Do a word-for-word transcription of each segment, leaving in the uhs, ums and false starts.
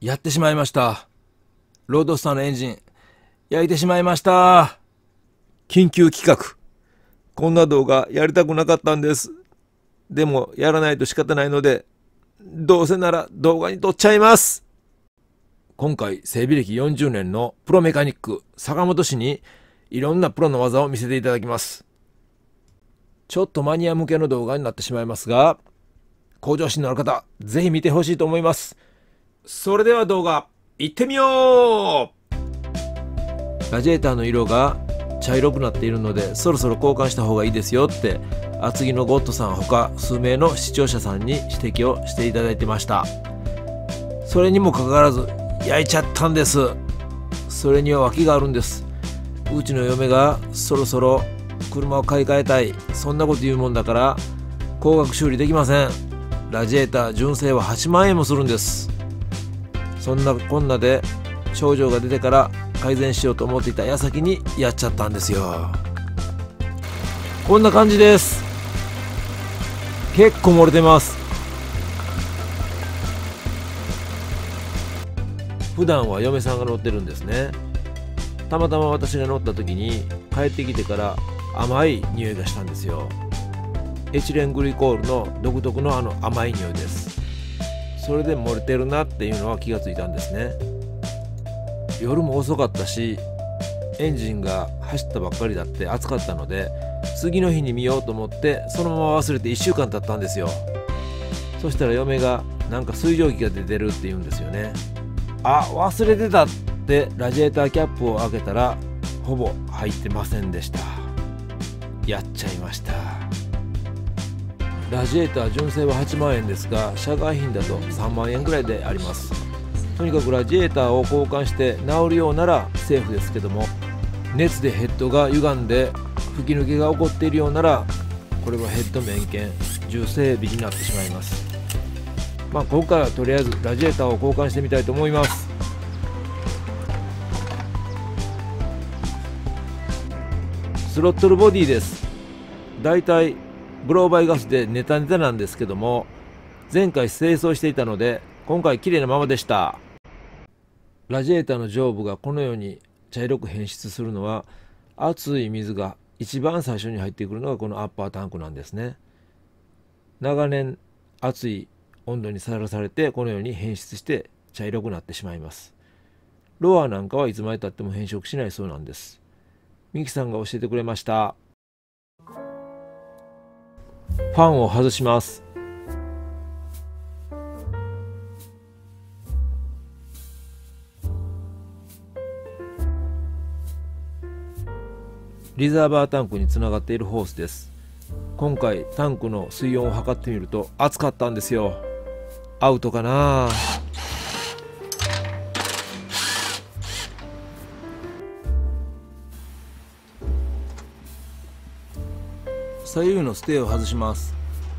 やってしまいました。ロードスターのエンジン焼いてしまいました。緊急企画。こんな動画やりたくなかったんです。でもやらないと仕方ないので、どうせなら動画に撮っちゃいます。今回整備歴よんじゅうねんのプロメカニック坂本氏にいろんなプロの技を見せていただきます。ちょっとマニア向けの動画になってしまいますが、向上心のある方ぜひ見てほしいと思います。それでは動画行ってみよう。ラジエーターの色が茶色くなっているので、そろそろ交換した方がいいですよって厚木のゴッドさんほか数名の視聴者さんに指摘をしていただいてました。それにもかかわらず焼いちゃったんです。それには訳があるんです。うちの嫁がそろそろ車を買い替えたい、そんなこと言うもんだから高額修理できません。ラジエーター純正ははちまんえんもするんです。そんなこんなで症状が出てから改善しようと思っていた矢先にやっちゃったんですよ。こんな感じです。結構漏れてます。普段は嫁さんが乗ってるんですね。たまたま私が乗った時に帰ってきてから甘い匂いがしたんですよ。エチレングリコールの独特のあの甘い匂いです。それで漏れてるなっていうのは気がついたんですね。夜も遅かったしエンジンが走ったばっかりだって暑かったので、次の日に見ようと思ってそのまま忘れていっしゅうかん経ったんですよ。そしたら嫁がなんか水蒸気が出てるって言うんですよね。あ、忘れてたってラジエーターキャップを開けたらほぼ入ってませんでした。やっちゃいました。ラジエーター純正ははちまんえんですが、社外品だとさんまんえんぐらいであります。とにかくラジエーターを交換して治るようならセーフですけども、熱でヘッドが歪んで吹き抜けが起こっているようなら、これはヘッド面検重整備になってしまいます。まあ今回はとりあえずラジエーターを交換してみたいと思います。スロットルボディです。だいたいブローバイガスでネタネタなんですけども、前回清掃していたので今回綺麗なままでした。ラジエーターの上部がこのように茶色く変質するのは、熱い水が一番最初に入ってくるのがこのアッパータンクなんですね。長年熱い温度にさらされてこのように変質して茶色くなってしまいます。ロアなんかはいつまでたっても変色しないそうなんです。ミキさんが教えてくれました。ファンを外します。リザーバータンクにつながっているホースです。今回タンクの水温を測ってみると熱かったんですよ。アウトかな。左右のステーを外します。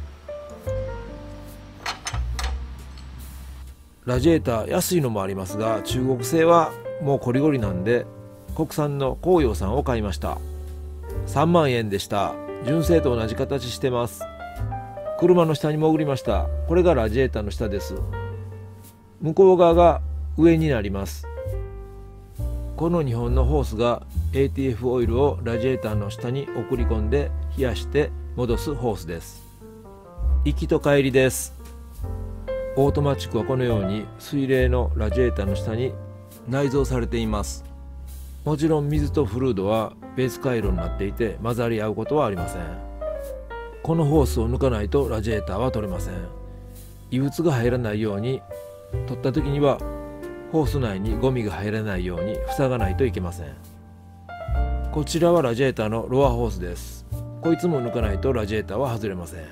ラジエーター安いのもありますが、中国製はもうコリゴリなんで国産の光陽さんを買いました。さんまんえんでした。純正と同じ形してます。車の下に潜りました。これがラジエーターの下です。向こう側が上になります。このにほんのホースが エーティーエフ オイルをラジエーターの下に送り込んで冷やして戻すホースです。行きと帰りです。オートマチックはこのように水冷のラジエーターの下に内蔵されています。もちろん水とフルードは別回路になっていて混ざり合うことはありません。このホースを抜かないとラジエーターは取れません。異物が入らないように、取った時にはホース内にゴミが入らないように塞がないといけません。こちらはラジエーターのロアホースです。こいつも抜かないとラジエーターは外れません。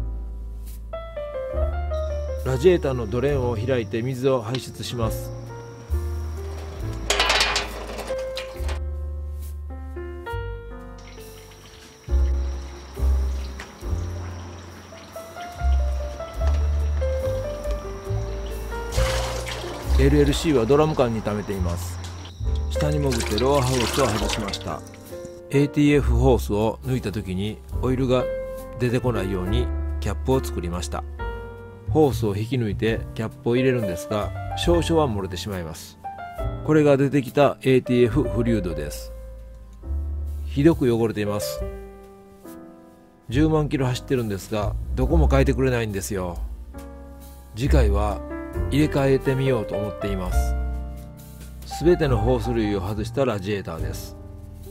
ラジエーターのドレーンを開いて水を排出します。エルエルシー はドラム缶に溜めています。下に潜ってロアホースを外しました。 エーティーエフ ホースを抜いた時にオイルが出てこないようにキャップを作りました。 ホースを引き抜いてキャップを入れるんですが、少々は漏れてしまいます。これが出てきた エーティーエフ フリュードです。ひどく汚れています。じゅうまんキロ走ってるんですが、どこも変えてくれないんですよ。次回は入れ替えてみようと思っています。すべてのホース類を外したラジエーターです。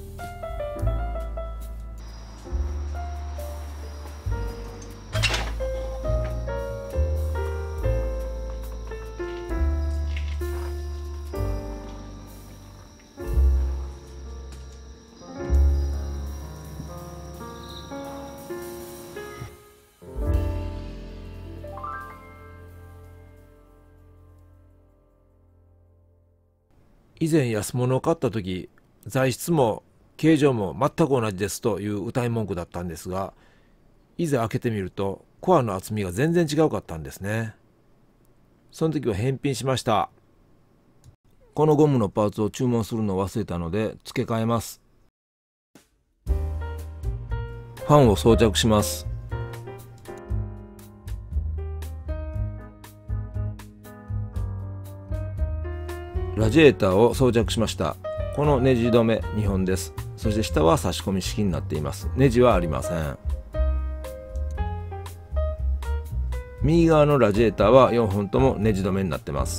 以前安物を買った時、材質も形状も全く同じですという謳い文句だったんですが、いざ開けてみるとコアの厚みが全然違うかったんですね。その時は返品しました。このゴムのパーツを注文するのを忘れたので付け替えます。ファンを装着します。ラジエーターを装着しました。このネジ止めにほんです。そして下は差し込み式になっています。ネジはありません。右側のラジエーターはよんほんともネジ止めになってます。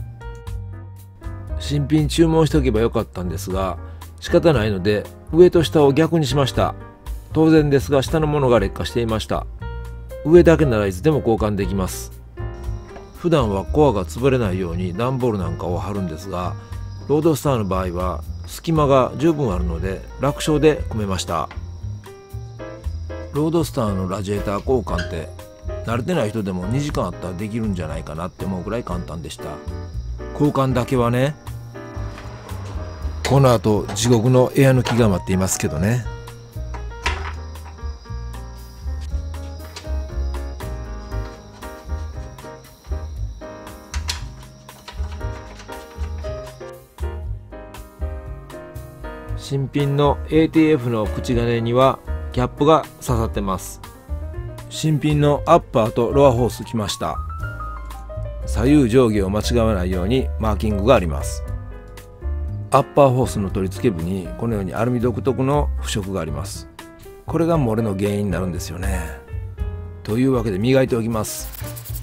新品注文しておけばよかったんですが、仕方ないので上と下を逆にしました。当然ですが下のものが劣化していました。上だけならいつでも交換できます。普段はコアが潰れないように段ボールなんかを貼るんですが、ロードスターの場合は隙間が十分あるので楽勝で組めました。ロードスターのラジエーター交換って慣れてない人でもにじかんあったらできるんじゃないかなって思うくらい簡単でした。交換だけはね、この後地獄のエア抜きが待っていますけどね。新品の エーティーエフ の口金にはキャップが刺さってます。新品のアッパーとロアホース来ました。左右上下を間違わないようにマーキングがあります。アッパーホースの取り付け部にこのようにアルミ独特の腐食があります。これが漏れの原因になるんですよね。というわけで磨いておきます。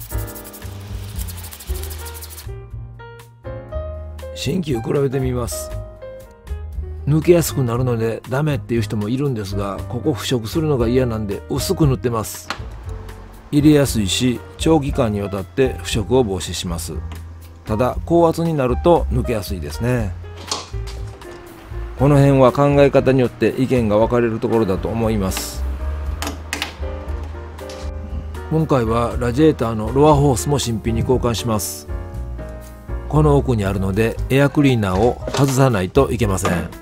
新旧比べてみます。抜けやすくなるのでダメっていう人もいるんですが、ここ腐食するのが嫌なんで薄く塗ってます。入れやすいし長期間にわたって腐食を防止します。ただ高圧になると抜けやすいですね。この辺は考え方によって意見が分かれるところだと思います。今回はラジエーターのロアホースも新品に交換します。この奥にあるのでエアクリーナーを外さないといけません。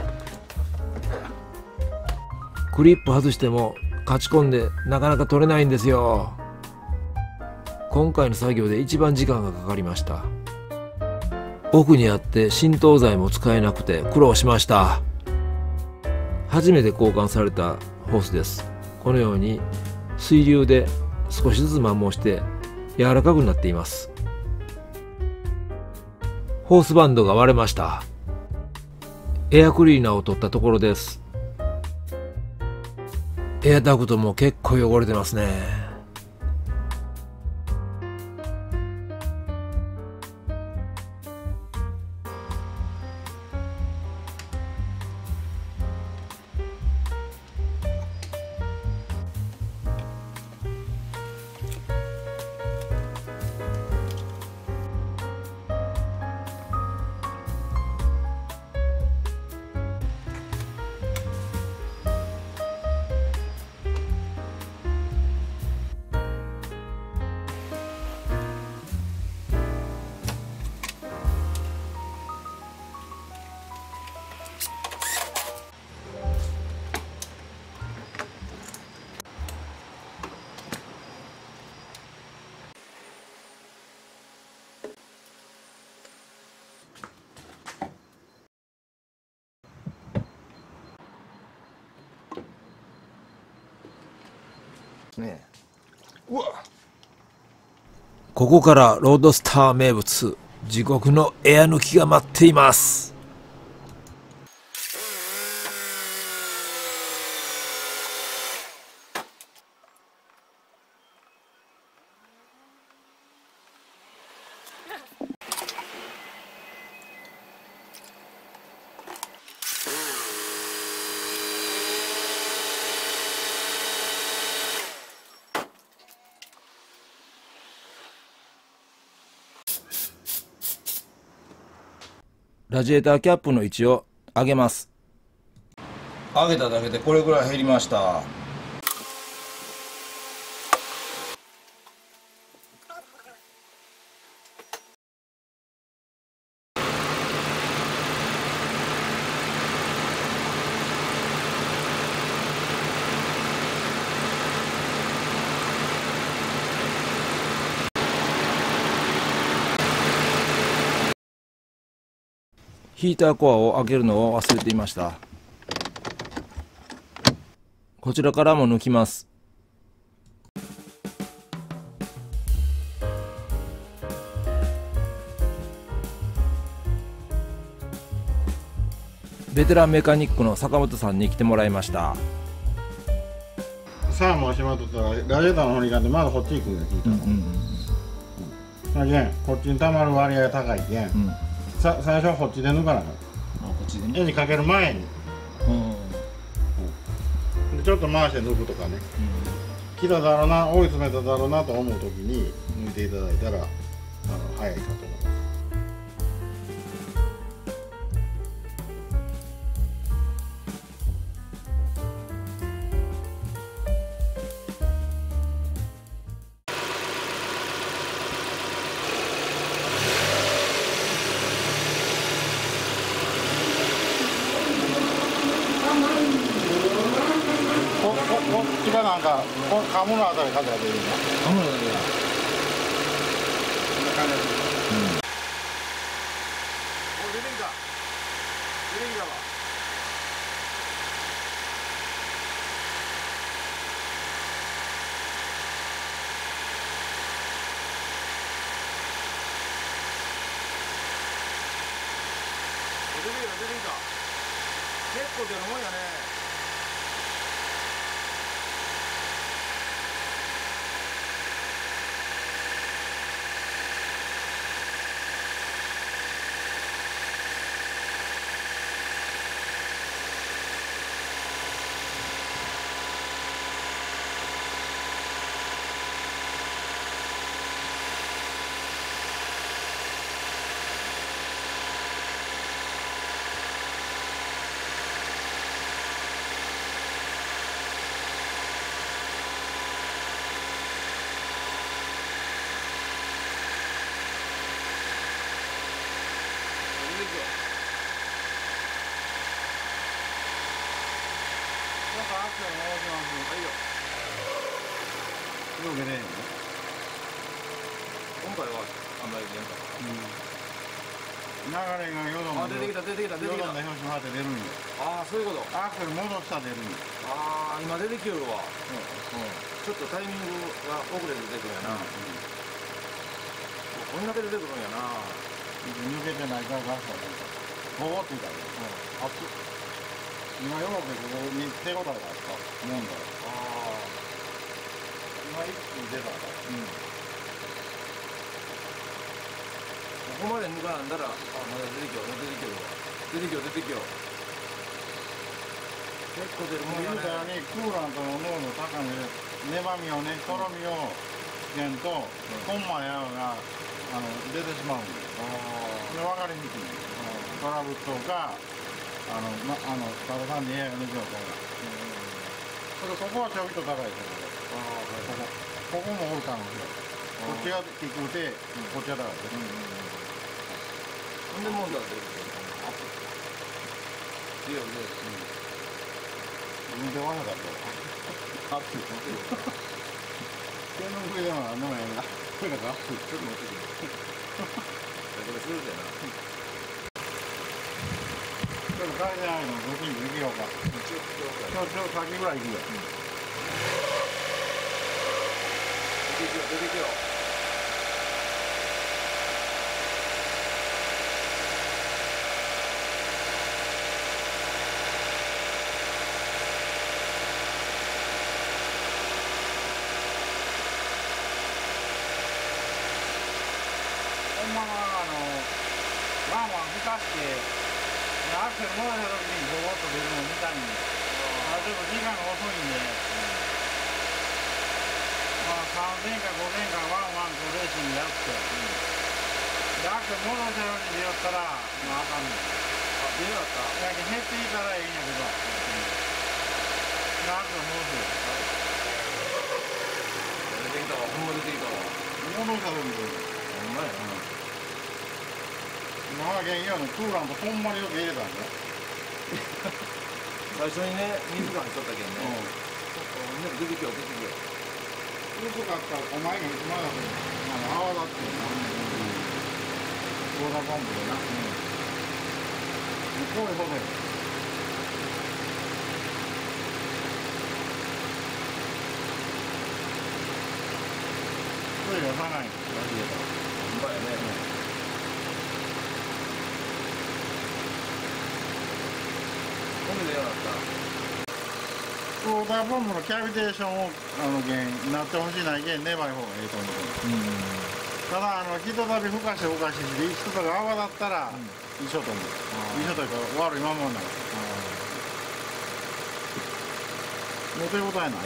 クリップ外してもカチコンでなかなか取れないんですよ。今回の作業で一番時間がかかりました。奥にあって浸透剤も使えなくて苦労しました。初めて交換されたホースです。このように水流で少しずつ摩耗して柔らかくなっています。ホースバンドが割れました。エアクリーナーを取ったところです。エアダクトも結構汚れてますね。ねえ、うわっ、 ここからロードスター名物、地獄のエア抜きが待っています。ラジエーターキャップの位置を上げます。上げただけでこれぐらい減りました。ヒーターコアを開けるのを忘れていました。こちらからも抜きます。ベテランメカニックの坂本さんに来てもらいました。 サーモンしまっとったらラジエーターの方に行かんでまだこっち行くんや、ヒーターの。だけんこっちにたまる割合が高いけん、うん、さ最初はこっちで抜かなあかん。こっちでね、絵にかける前に、うんうん、でちょっと回して抜くとかね、うん、来ただろうな、追い詰めただろうなと思う時に抜いていただいたらあの早いかと思います。こっちがなんか、カムのあたり風が出るんだ。カムのあたりが。こんな感じです。うん。お、出てきた。出てきたわ。出てきた、出てきた。結構出るもんやね。アクセル回します。はいよ。よくねえよ。今回はあんまり出んかった。流れがよどんで。あ、出てきた出てきた出てきた。よどんで表紙回って出るんよ。ああ、そういうこと。アクセル戻したら出るんよ。ああ、今出てきよるわ。うん。ちょっとタイミングが遅れて出てくるんやな。こんだけ出てくるんやな。抜けてないからガスがボーって言ったら。うん。熱っ。今よくここに手応えがあったもんだよ。ああ。今一気に出たんだ。うん。ここまで抜かなんだら、あ、まだ出てきよ、出てきよ。出てきよ、出てきよ。結構出るもんやね。言うたようにクーラントの濃度高いので、粘みをね、とろみをつけんと、コンマやがあの出てしまうんです。これ分かりにくい。トラブルとか。あの、ま、あの、ただ単にエアが抜けようから。うん。そこはちょびっと高いですけど。ああ、ここ。ここもおる可能性。こっちが低くて、こっちが高いです。うんうんうん。ほんで問題は出るけど、アップ。強いね。うん。運転わなかった。アップ。手の上でもなんでもやな。これなんかアップ。ちょっと持ってくる。これするじゃな。ちょっと帰りないのどっちに行けようか。ちょっと先ぐらい行くよ。うん、出てきよ出てきよ。 のままあのワンワン吹かしてアクセル戻した時にボコッと出るのみたいに、あちょっと時間が遅いんで、まあさんぜんかごぜんかワンワンとレーシングやって、でアクセル戻したように出よったらまああかんねん。あ、出よった。やけ減っていたらいいんやけど、アクセル戻すよ。 出てきたわ、ほんま出てきたわ。 戻した時に出る。ほんまやな。今は原因はね、クーラントほんまによく入れたんだよ。 最初にね、水が入っちゃったけんね。うん。出てきよ、出てきよ。 薄かったら、お前がいつまでだと、あの、泡立ってるな。ソーダポンプでな。うん。こういうことよ。これ出さない。 ほんまやね。 ソーダポンプのキャビテーションをあの原因なってほしいないけん粘い方がいいと思う。うん、ただあのひとたびふかしてふかしてひとたび泡だったら一緒と思う。一緒というか悪いままになる。もう手応えない？うん。あの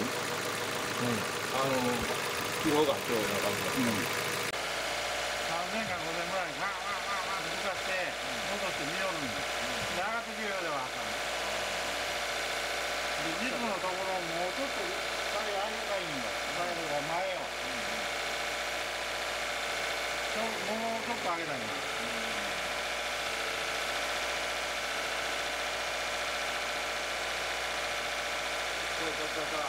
気泡が今日な感じだ。うん。 さんぜんかごぜんぐらいワンワンワンワンってふかして戻して見よるんだ。で上がってくるようではあかん。実のところもうちょっと下げ上げがいいんだ。下げが前を。ちょもうちょっと上げたいな。そうそうそうそう。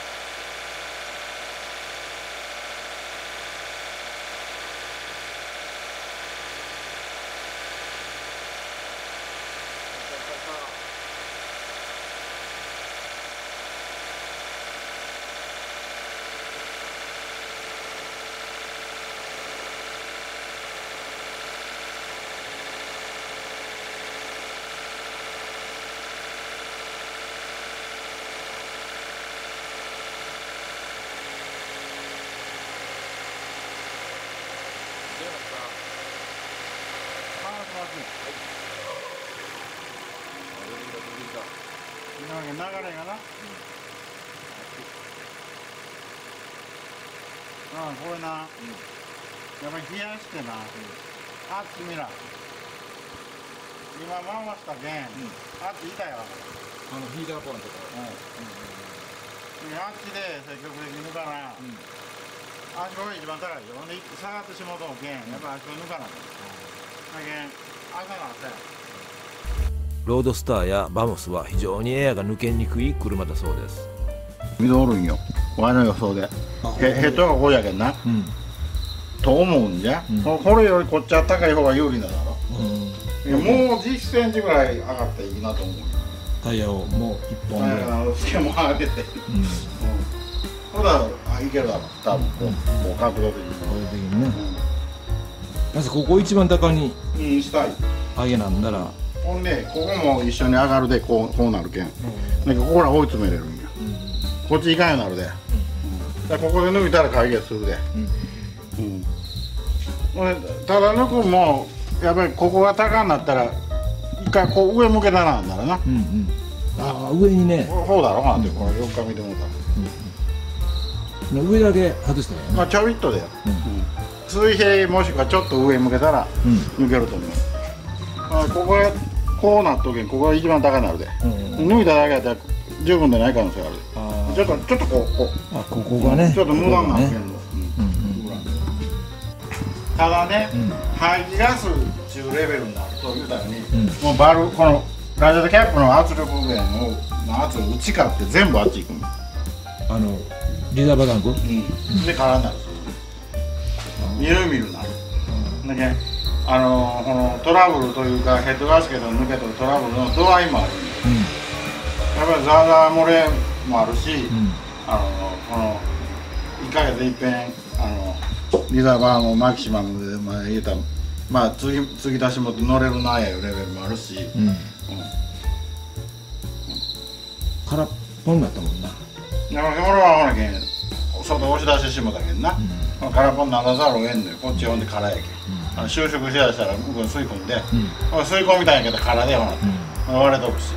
流れがな、うん、ああこれな、うん、やっぱり冷やしてな、うん、あっち見ら今回したけん、うん、あっち痛いわあのヒーターポイントから、うんうんうん、あっちで積極的に抜かな、うん、足こが一番高いよ。で下がってしまうとけんやっぱ足こ抜かな、うん、だけん朝の朝や。 ロードスターやバモスは非常にエアが抜けにくい車だそうです。 水おるんよ、ワイの予想で。ヘッドがこうやけんな、うん、と思うんじゃ、うん、これよりこっちは高い方が有利だろ、うん、もうじゅっセンチぐらい上がっていいなと思う。 タイヤをもういっぽんぐらいスケも上げて、ほらいけるだろ多分、こう角度的に角度的にね。まずここ一番高にしたい上げなんだら、 ほんでここも一緒に上がるでこうこうなるけん、うん、ここら追い詰めれるんや、うん、こっちいかんようになるで、うん、ここで抜いたら解決するで、うんうん、ただ抜くもやっぱりここが高になったら一回こう上向けたなんだらな、うんうん、 ああ上にねそうだろうなって、これよっか見てもらったら、うんうん、上だけ外したらね、 まあちょびっとだよ、うんうん、水平もしくはちょっと上向けたら抜けると思う、まあ、ここがこうなっとけん、ここが一番高くなるで、うんうん、抜いただけやったら十分でない可能性があるで、ちょっとちょっとこうこうあここがねちょっと無駄になるけんど、ただね、うん、排気ガスっていうレベルになると言うたらに、うん、もうバルこのラジオキャップの圧力源を圧を内かって全部あっち行くんあのリザーバータンク、うん、 で空になるみるみるなる、うん、だけあのこのトラブルというかヘッドガスケットの抜けとるトラブルの度合いもあるんで、うん、やっぱりザーザー漏れもあるし、うん、あのこのいっかげついっぺんあのリザーバーもマキシマムで、まあ、言えたまあ次次出しも乗れるなやいうレベルもあるし、うんうん、 空っぽになったもんな。 俺はほらけん外押し出してしもたけんな、うん、空っぽにならざるをえんのよ。こっちほんで空やけん、うんあの収縮しだしたら向こうに吸い込んで、 うん、 吸い込みたいんやけど空でほら、うん、割れとくし、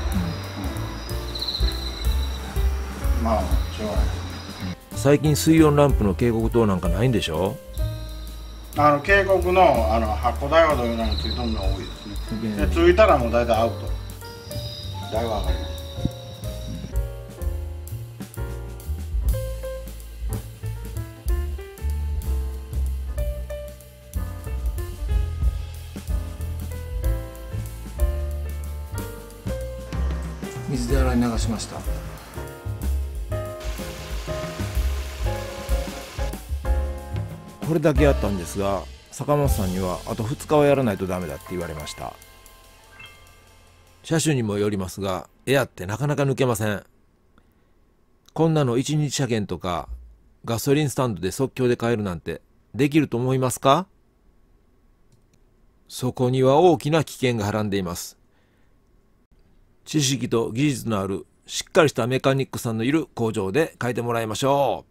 うん、まあしょうがない。 最近水温ランプの警告灯なんかないんでしょ。 あの警告のあの発光ダイオードいうのがついとるのが多いですね。でついたらもう大体アウト。だいぶ上がります。 水で洗い流しました。これだけやったんですが、坂本さんにはあとふつかはやらないとダメだって言われました。車種にもよりますが、エアってなかなか抜けません。こんなのいちにち車検とかガソリンスタンドで即興で買えるなんてできると思いますか？そこには大きな危険がはらんでいます。知識と技術のあるしっかりしたメカニックさんのいる工場で変えてもらいましょう。